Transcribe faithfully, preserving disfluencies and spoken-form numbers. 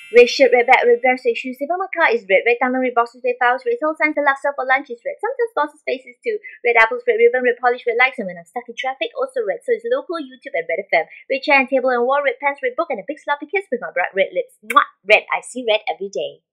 Red shirt, red bag, red dress, red shoes. Even my car is red. Red tunnel, red boxes, red files, red whole signs, the laksa for lunch is red. Sometimes bosses' faces too. Red apples, red ribbon, red polish, red lights, and when I'm stuck in traffic, also red. So it's local, YouTube, and Red F M. Red chair and table and wall, red pants, red book, and a big sloppy kiss with my bright red lips. Mwah! Red. I see red every day.